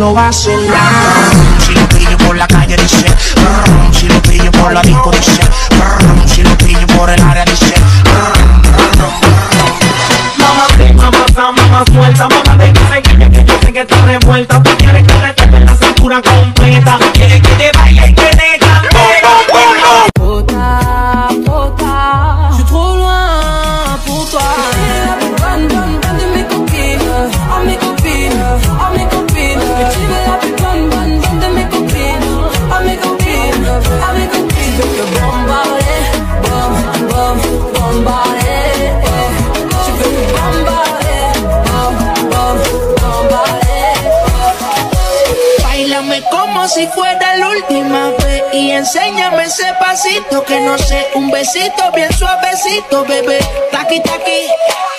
lo va a hacer. Si lo pillo por la calle dice, si lo pillo por la disco dice, si lo pillo por el área dice. Mamá suelta, mamá de que yo sé que está revuelta. Tú quieres que le toque la cintura completa. Quieres que te baile y que te cante. Pota, pota, je suis trop loin pour toi. Bonne de mes copines, à mes copines, à mes copines. Tu veux la plus bonne de mes copines, à mes copines, à mes copines. Je veux te bombarder, bombarder. Je veux te bombarder, bombarder. Báilame como si fuera la última vez y enséñame ese pasito que no sé, un besito bien suavecito, bebé. Taqui, taqui.